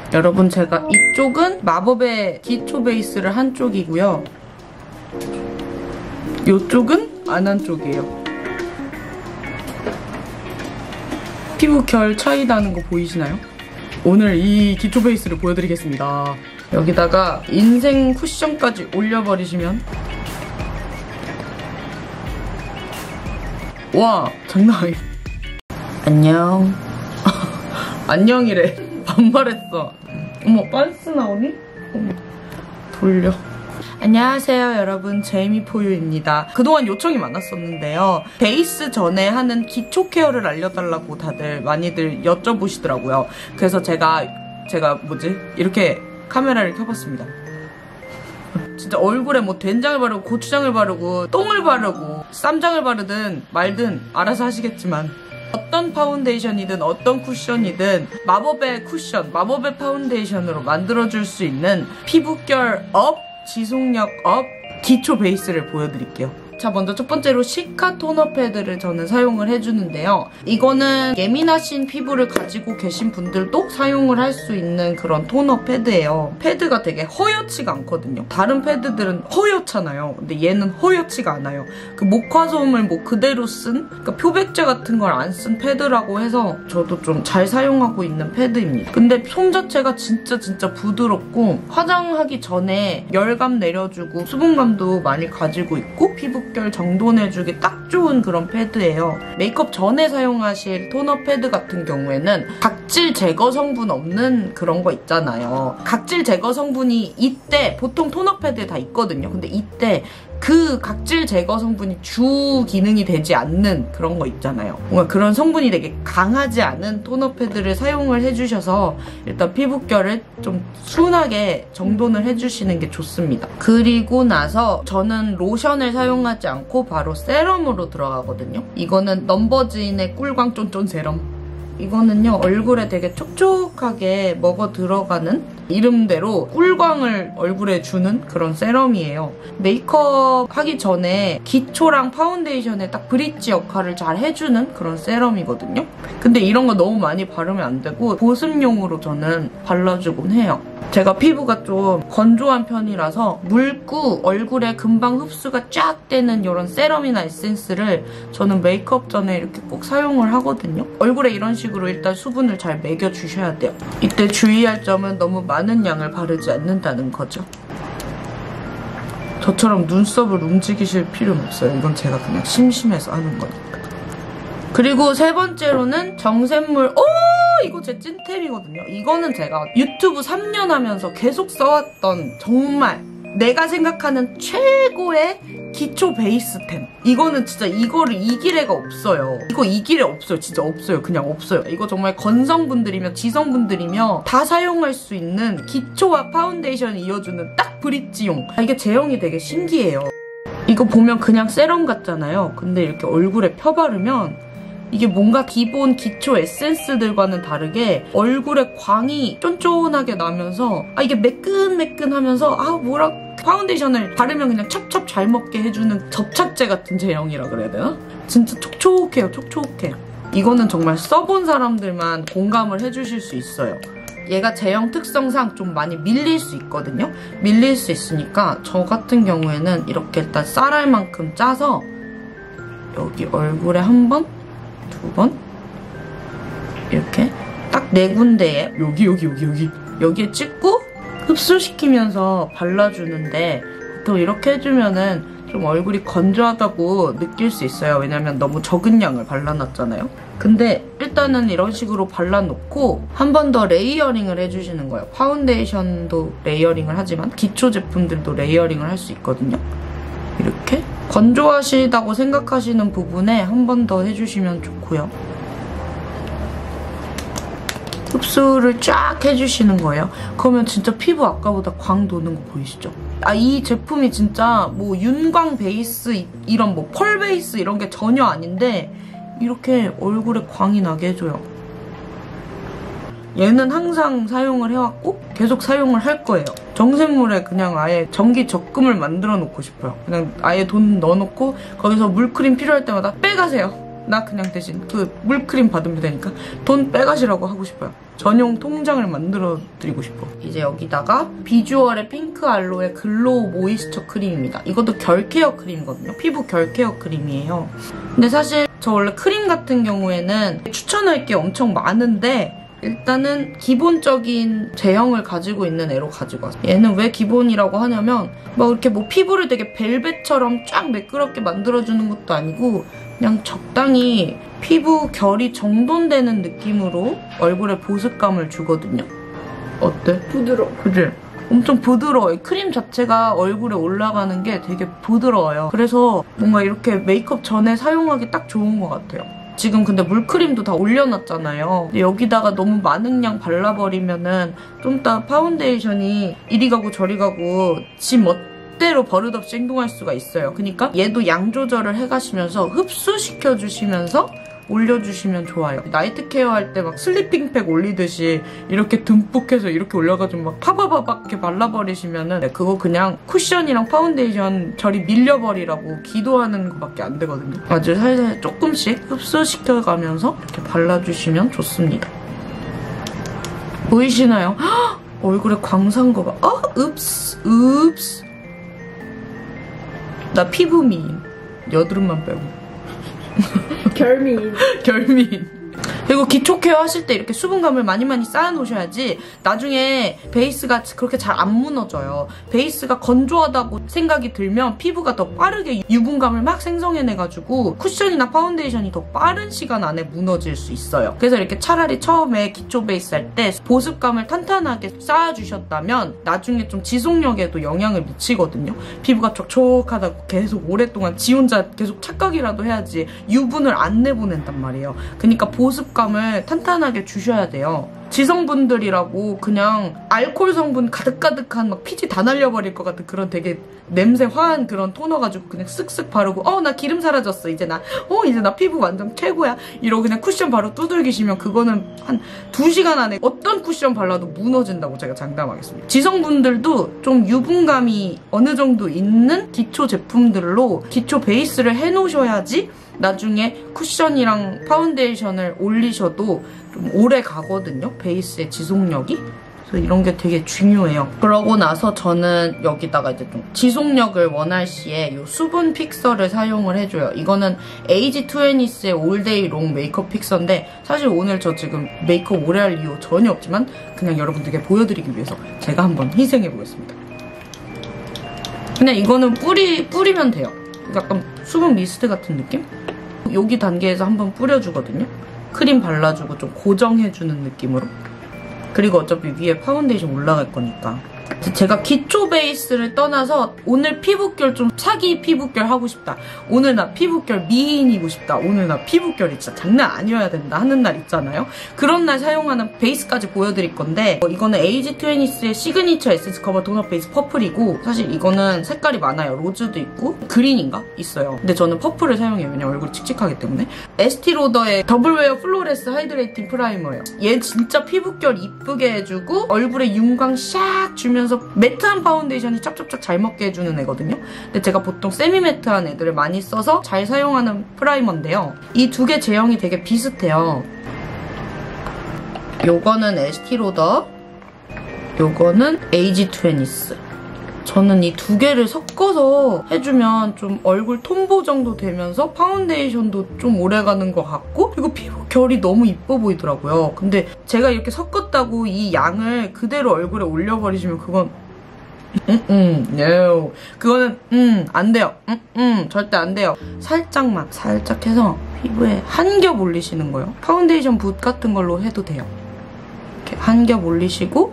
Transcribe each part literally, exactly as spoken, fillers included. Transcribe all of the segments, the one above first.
여러분, 제가 이쪽은 마법의 기초 베이스를 한 쪽이고요. 이쪽은 안 한 쪽이에요. 피부 결 차이 나는 거 보이시나요? 오늘 이 기초 베이스를 보여드리겠습니다. 여기다가 인생 쿠션까지 올려버리시면 와, 장난 아니야. 안녕. 안녕이래. 반말했어. 어머, 빤스 나오니? 어머, 돌려. 안녕하세요 여러분, 제이미포유입니다. 그동안 요청이 많았었는데요. 베이스 전에 하는 기초 케어를 알려달라고 다들 많이들 여쭤보시더라고요. 그래서 제가 제가 뭐지? 이렇게 카메라를 켜봤습니다. 진짜 얼굴에 뭐 된장을 바르고 고추장을 바르고 똥을 바르고 쌈장을 바르든 말든 알아서 하시겠지만 어떤 파운데이션이든 어떤 쿠션이든 마법의 쿠션, 마법의 파운데이션으로 만들어줄 수 있는 피부결 업, 지속력 업, 기초 베이스를 보여드릴게요. 자, 먼저 첫 번째로 시카 토너 패드를 저는 사용을 해주는데요. 이거는 예민하신 피부를 가지고 계신 분들도 사용을 할 수 있는 그런 토너 패드예요. 패드가 되게 허옇지가 않거든요. 다른 패드들은 허옇잖아요. 근데 얘는 허옇지가 않아요. 그 목화솜을 뭐 그대로 쓴, 그러니까 표백제 같은 걸 안 쓴 패드라고 해서 저도 좀 잘 사용하고 있는 패드입니다. 근데 솜 자체가 진짜 진짜 부드럽고 화장하기 전에 열감 내려주고 수분감도 많이 가지고 있고 피부 결 정돈해주기 딱 좋은 그런 패드예요. 메이크업 전에 사용하실 토너 패드 같은 경우에는 각질 제거 성분 없는 그런 거 있잖아요. 각질 제거 성분이 이때 보통 토너 패드에 다 있거든요. 근데 이때 그 각질 제거 성분이 주 기능이 되지 않는 그런 거 있잖아요. 뭔가 그런 성분이 되게 강하지 않은 토너 패드를 사용을 해주셔서 일단 피부결을 좀 순하게 정돈을 해주시는 게 좋습니다. 그리고 나서 저는 로션을 사용하지 않고 바로 세럼으로 들어가거든요. 이거는 넘버즈인의 꿀광 쫀쫀 세럼. 이거는요, 얼굴에 되게 촉촉하게 먹어 들어가는 이름대로 꿀광을 얼굴에 주는 그런 세럼이에요. 메이크업 하기 전에 기초랑 파운데이션에 딱 브릿지 역할을 잘 해주는 그런 세럼이거든요. 근데 이런 거 너무 많이 바르면 안 되고 보습용으로 저는 발라주곤 해요. 제가 피부가 좀 건조한 편이라서 묽고 얼굴에 금방 흡수가 쫙 되는 이런 세럼이나 에센스를 저는 메이크업 전에 이렇게 꼭 사용을 하거든요. 얼굴에 이런 식으로 일단 수분을 잘 먹여주셔야 돼요. 이때 주의할 점은 너무 많은 양을 바르지 않는다는 거죠. 저처럼 눈썹을 움직이실 필요는 없어요. 이건 제가 그냥 심심해서 하는 거니까. 그리고 세 번째로는 정샘물. 오! 이거 제 찐템이거든요. 이거는 제가 유튜브 삼 년 하면서 계속 써왔던 정말 내가 생각하는 최고의 기초 베이스템. 이거는 진짜 이거를 이길 애가 없어요. 이거 이길 애 없어요. 진짜 없어요. 그냥 없어요. 이거 정말 건성분들이며 지성분들이며 다 사용할 수 있는 기초와 파운데이션을 이어주는 딱 브릿지용. 이게 제형이 되게 신기해요. 이거 보면 그냥 세럼 같잖아요. 근데 이렇게 얼굴에 펴바르면 이게 뭔가 기본 기초 에센스들과는 다르게 얼굴에 광이 쫀쫀하게 나면서 아 이게 매끈매끈하면서 아 뭐라 파운데이션을 바르면 그냥 찹찹 잘 먹게 해주는 접착제 같은 제형이라 그래야 되나? 진짜 촉촉해요. 촉촉해. 이거는 정말 써본 사람들만 공감을 해주실 수 있어요. 얘가 제형 특성상 좀 많이 밀릴 수 있거든요. 밀릴 수 있으니까 저 같은 경우에는 이렇게 일단 쌀알 만큼 짜서 여기 얼굴에 한 번, 두 번 이렇게 딱 네 군데에 여기 여기 여기 여기 여기에 찍고 흡수시키면서 발라주는데 보통 이렇게 해주면은 좀 얼굴이 건조하다고 느낄 수 있어요. 왜냐면 너무 적은 양을 발라놨잖아요. 근데 일단은 이런 식으로 발라놓고 한 번 더 레이어링을 해주시는 거예요. 파운데이션도 레이어링을 하지만 기초 제품들도 레이어링을 할 수 있거든요. 이렇게 건조하시다고 생각하시는 부분에 한 번 더 해주시면 좋고요. 흡수를 쫙 해주시는 거예요. 그러면 진짜 피부 아까보다 광 도는 거 보이시죠? 아, 이 제품이 진짜 뭐 윤광 베이스, 이런 뭐 펄 베이스 이런 게 전혀 아닌데 이렇게 얼굴에 광이 나게 해줘요. 얘는 항상 사용을 해왔고 계속 사용을 할 거예요. 정샘물에 그냥 아예 전기 적금을 만들어 놓고 싶어요. 그냥 아예 돈 넣어놓고 거기서 물크림 필요할 때마다 빼가세요. 나 그냥 대신 그 물크림 받으면 되니까 돈 빼가시라고 하고 싶어요. 전용 통장을 만들어드리고 싶어. 이제 여기다가 비주얼의 핑크 알로에 글로우 모이스처 크림입니다. 이것도 결 케어 크림이거든요. 피부 결 케어 크림이에요. 근데 사실 저 원래 크림 같은 경우에는 추천할 게 엄청 많은데 일단은 기본적인 제형을 가지고 있는 애로 가지고 왔어요. 얘는 왜 기본이라고 하냐면 막 이렇게 뭐 피부를 되게 벨벳처럼 쫙 매끄럽게 만들어주는 것도 아니고 그냥 적당히 피부 결이 정돈되는 느낌으로 얼굴에 보습감을 주거든요. 어때? 부드러워. 그치? 엄청 부드러워요. 크림 자체가 얼굴에 올라가는 게 되게 부드러워요. 그래서 뭔가 이렇게 메이크업 전에 사용하기 딱 좋은 것 같아요. 지금 근데 물크림도 다 올려놨잖아요. 근데 여기다가 너무 많은 양 발라버리면은 좀 이따 파운데이션이 이리 가고 저리 가고 지 멋대로 버릇없이 행동할 수가 있어요. 그러니까 얘도 양 조절을 해가시면서 흡수시켜주시면서 올려주시면 좋아요. 나이트 케어 할 때 막 슬리핑팩 올리듯이 이렇게 듬뿍 해서 이렇게 올려가지고 막 파바바박 이렇게 발라버리시면은 네, 그거 그냥 쿠션이랑 파운데이션 저리 밀려버리라고 기도하는 것밖에 안 되거든요. 아주 살살 조금씩 흡수시켜가면서 이렇게 발라주시면 좋습니다. 보이시나요? 헉! 얼굴에 광산 거 봐. 어? 읍스 읍스. 나 피부 미인. 여드름만 빼고. 결미인. 결미인. 그리고 기초 케어 하실 때 이렇게 수분감을 많이 많이 쌓아놓으셔야지 나중에 베이스가 그렇게 잘 안 무너져요. 베이스가 건조하다고 생각이 들면 피부가 더 빠르게 유분감을 막 생성해내가지고 쿠션이나 파운데이션이 더 빠른 시간 안에 무너질 수 있어요. 그래서 이렇게 차라리 처음에 기초 베이스 할 때 보습감을 탄탄하게 쌓아주셨다면 나중에 좀 지속력에도 영향을 미치거든요. 피부가 촉촉하다고 계속 오랫동안 지 혼자 계속 착각이라도 해야지 유분을 안 내보낸단 말이에요. 그러니까 보습감 을 탄탄하게 주셔야 돼요. 지성분들이라고 그냥 알코올 성분 가득가득한 막 피지 다 날려버릴 것 같은 그런 되게 냄새 화한 그런 토너 가지고 그냥 쓱쓱 바르고 어 나 기름 사라졌어 이제 나 어 이제 나 피부 완전 최고야 이러고 그냥 쿠션 바로 두들기시면 그거는 한 두 시간 안에 어떤 쿠션 발라도 무너진다고 제가 장담하겠습니다. 지성분들도 좀 유분감이 어느 정도 있는 기초 제품들로 기초 베이스를 해놓으셔야지 나중에 쿠션이랑 파운데이션을 올리셔도 좀 오래 가거든요. 베이스의 지속력이. 그래서 이런 게 되게 중요해요. 그러고 나서 저는 여기다가 이제 좀 지속력을 원할 시에 이 수분 픽서를 사용을 해줘요. 이거는 에이지 트웬티스의 올데이 롱 메이크업 픽서인데 사실 오늘 저 지금 메이크업 오래 할 이유 전혀 없지만 그냥 여러분들께 보여드리기 위해서 제가 한번 희생해보겠습니다. 그냥 이거는 뿌리, 뿌리면 돼요. 약간 수분 미스트 같은 느낌? 여기 단계에서 한번 뿌려주거든요. 크림 발라주고 좀 고정해주는 느낌으로. 그리고 어차피 위에 파운데이션 올라갈 거니까. 제가 기초 베이스를 떠나서 오늘 피부결 좀 사기 피부결 하고 싶다. 오늘 나 피부결 미인이고 싶다. 오늘 나 피부결이 진짜 장난 아니어야 된다 하는 날 있잖아요. 그런 날 사용하는 베이스까지 보여드릴 건데 이거는 에이지 트웬티스의 시그니처 에센스 커버 도넛 베이스 퍼플이고 사실 이거는 색깔이 많아요. 로즈도 있고 그린인가? 있어요. 근데 저는 퍼플을 사용해요. 왜냐면 얼굴이 칙칙하기 때문에. 에스티로더의 더블웨어 플로레스 하이드레이팅 프라이머예요. 얘 진짜 피부결 이쁘게 해주고 얼굴에 윤광 샥 주면서 매트한 파운데이션이 짭짭짭 잘 먹게 해주는 애거든요. 근데 제가 보통 세미 매트한 애들을 많이 써서 잘 사용하는 프라이머인데요. 이 두 개 제형이 되게 비슷해요. 요거는 에스티로더, 요거는 에이지 트웬티스. 저는 이 두 개를 섞어서 해주면 좀 얼굴 톤보 정도 되면서 파운데이션도 좀 오래가는 것 같고 그리고 피부 결이 너무 이뻐 보이더라고요. 근데 제가 이렇게 섞었다고 이 양을 그대로 얼굴에 올려버리시면 그건 음, 음, no. 그거는 음, 안 돼요. 음, 음, 절대 안 돼요. 살짝만, 살짝 해서 피부에 한 겹 올리시는 거예요. 파운데이션 붓 같은 걸로 해도 돼요. 이렇게 한 겹 올리시고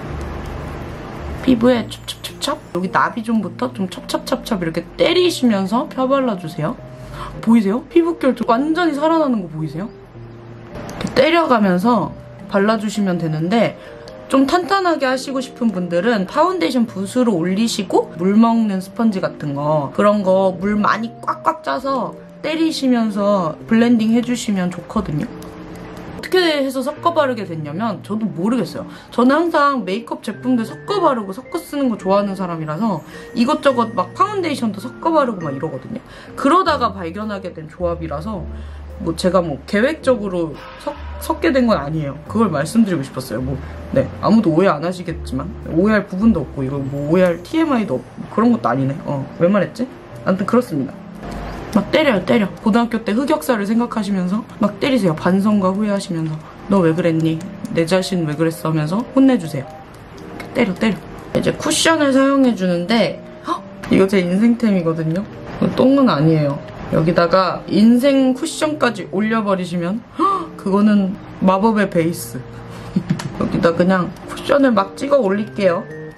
피부에 찹찹찹찹 여기 나비존부터 좀 찹찹찹찹 이렇게 때리시면서 펴발라주세요. 보이세요? 피부결 좀 완전히 살아나는 거 보이세요? 이렇게 때려가면서 발라주시면 되는데 좀 탄탄하게 하시고 싶은 분들은 파운데이션 붓으로 올리시고 물 먹는 스펀지 같은 거 그런 거 물 많이 꽉꽉 짜서 때리시면서 블렌딩 해주시면 좋거든요. 어떻게 해서 섞어 바르게 됐냐면 저도 모르겠어요. 저는 항상 메이크업 제품들 섞어 바르고 섞어 쓰는 거 좋아하는 사람이라서 이것저것 막 파운데이션도 섞어 바르고 막 이러거든요. 그러다가 발견하게 된 조합이라서 뭐 제가 뭐 계획적으로 섞, 섞게 된 건 아니에요. 그걸 말씀드리고 싶었어요. 뭐 네, 아무도 오해 안 하시겠지만 오해할 부분도 없고 이거 뭐 오해할 티엠아이도 없고 그런 것도 아니네. 어, 왜 말했지? 아무튼 그렇습니다. 막 때려요, 때려. 고등학교 때 흑역사를 생각하시면서 막 때리세요. 반성과 후회하시면서 너 왜 그랬니? 내 자신 왜 그랬어? 하면서 혼내주세요. 때려, 때려. 이제 쿠션을 사용해주는데 헉! 이거 제 인생템이거든요. 똥은 아니에요. 여기다가 인생 쿠션까지 올려버리시면 헉! 그거는 마법의 베이스. 여기다 그냥 쿠션을 막 찍어 올릴게요.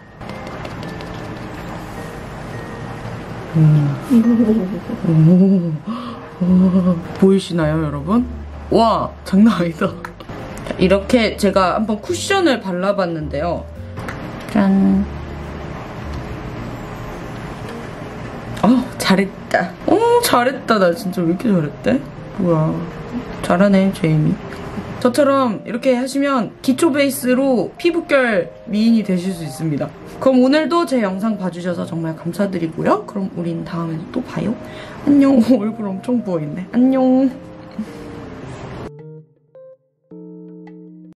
음. 오, 오, 보이시나요, 여러분? 와, 장난 아니다. 이렇게 제가 한번 쿠션을 발라봤는데요. 짠. 어, 잘했다. 어, 잘했다. 나 진짜 왜 이렇게 잘했대? 뭐야. 잘하네, 제이미. 저처럼 이렇게 하시면 기초 베이스로 피부결 미인이 되실 수 있습니다. 그럼 오늘도 제 영상 봐주셔서 정말 감사드리고요. 그럼 우린 다음에 또 봐요. 안녕. 얼굴 엄청 부어있네. 안녕.